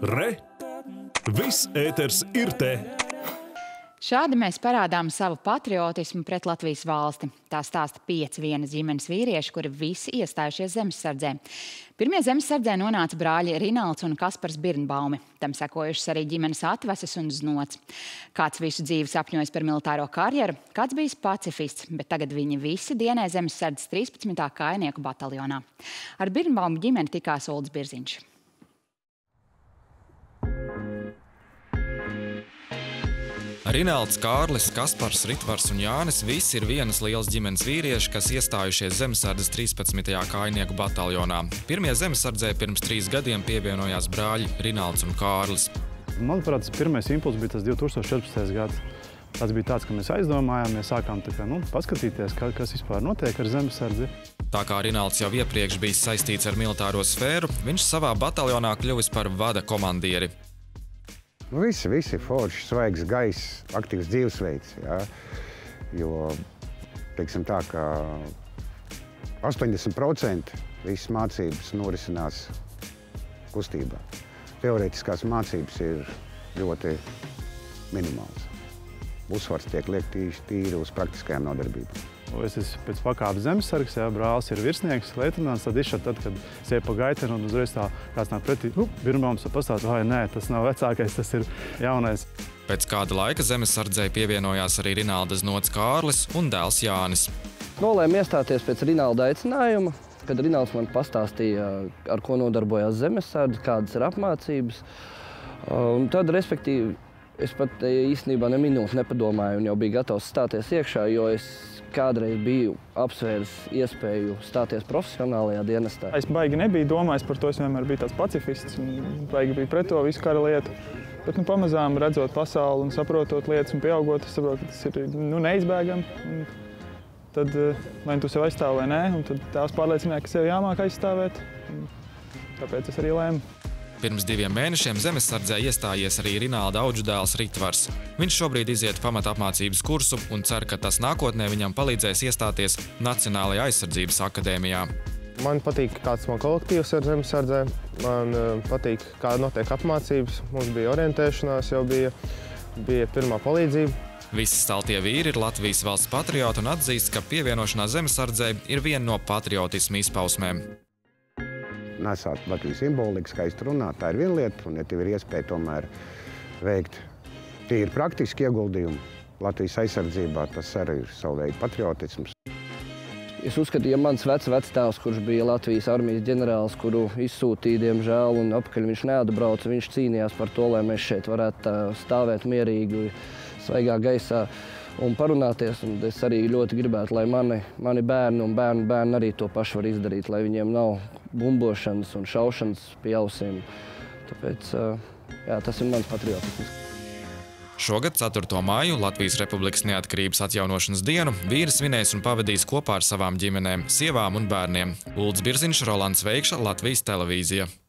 Re! Viss ēters ir te! Šādi mēs parādām savu patriotismu pret Latvijas valsti. Tā stāsta 5 vienas ģimenes vīrieši, kuri visi iestājušies zemesardzē. Pirmie zemesardzē nonāca brāļi Rinalds un Kaspars Birnbaumi. Tam sekojušas arī ģimenes Atveses un Znots. Kāds visu dzīvi sapņojis par militāro karjeru, kāds bijis pacifists, bet tagad viņi visi dienē zemesardzes 13. kājnieku bataljonā. Ar Birnbaumu ģimeni tikās Ulds Birziņš. Rinalds, Kārlis, Kaspars, Ritvars un Jānis visi ir vienas lielas ģimenes vīrieši, kas iestājušies zemesardzes 13. kājnieku bataljonā. Pirmie zemesardzē pirms 3 gadiem pievienojās brāļi Rinalds un Kārlis. Manuprāt, tas pirmais impulss bija tas 2014. gads. Tas bija tāds, ka mēs aizdomājāmies, sākām paskatīties, kas vispār notiek ar zemesardzi. Tā kā Rinalds jau iepriekš bijis saistīts ar militāro sfēru, viņš savā bataljonā kļuvis par vada komandieri. Visi forši, svaigs gaiss, aktīvs dzīvesveids, jā. Jo, teiksim tā, ka 80% visas mācības norisinās kustībā. Teorētiskās mācības ir ļoti minimāls. Uzsvars tiek liekt tīri uz praktiskajām nodarbībām. Es esmu pēc pakāpes zemesargs, jā, brālis ir virsnieks, leitenants, tad izšķirt tad, kad es eju pa gaiteni un uzreiz tā kāds nāk pretī, Birnbaums pastāsta, vai nē, tas nav vecākais, tas ir jaunais. Pēc kāda laika zemesardzei pievienojās arī Rinalda Znots Kārlis un dēls Jānis. Nolēmu iestāties pēc Rinalda aicinājuma, kad Rinalds man pastāstīja, ar ko nodarbojās zemesardze, kādas ir apmācības. Un tad, respektīvi, es pat īstenībā ne minūti nepadomāju un jau biju gatavs stāties iekšā, jo es kādreiz biju apsvēris iespēju stāties profesionālajā dienestā. Es baigi nebiju domājis par to, es vienmēr biju tāds pacifists un baigi biju pret to visu kara lietu. Bet pamazām redzot pasauli un saprotot lietas un pieaugot, es saprotu, ka tas ir neizbēgami. Tad vai tu sev aizstāv vai nē, un tad tās pārliecināja, ka sev jāmāk aizstāvēt. Tāpēc es arī lēmu. Pirms 2 mēnešiem zemesardzē iestājies arī Rinalda audžudēls Ritvars. Viņš šobrīd iziet pamatapmācības kursu un cer, ka tas nākotnē viņam palīdzēs iestāties Nacionālajā aizsardzības akadēmijā. Man patīk, kāds man kolektīvs ir zemesardzē. Man patīk, kāda notiek apmācības. Mums bija orientēšanās, jau bija pirmā palīdzība. Visi staltie vīri ir Latvijas valsts patrioti un atzīst, ka pievienošanās zemesardzē ir viena no patriotisma izpausmēm. Nesāt Latvijas simboliku, skaisti runāt, tā ir viena lieta, un ja tev ir iespēja tomēr veikt tīri praktiski ieguldījumu Latvijas aizsardzībā, tas arī ir savu veidu patriotisms. Es uzskatu, ja mans vectēvs, kurš bija Latvijas armijas ģenerālis, kuru izsūtīja, diemžēl, un apakaļ viņš neatbrauca, viņš cīnījās par to, lai mēs šeit varētu stāvēt mierīgi, svaigā gaisā un parunāties. Un es arī ļoti gribētu, lai mani bērni un bērni arī to pašu var izdarīt, lai viņiem nav bumbošanas un šaušanas pie ausīm. Tāpēc, jā, tas ir mans patriotisms. Šogad 4. māju Latvijas Republikas neatkarības atjaunošanas dienu vīri svinēs un pavadīs kopā ar savām ģimenēm, sievām un bērniem. Ulds Birziņš, Rolands Veikša, Latvijas televīzija.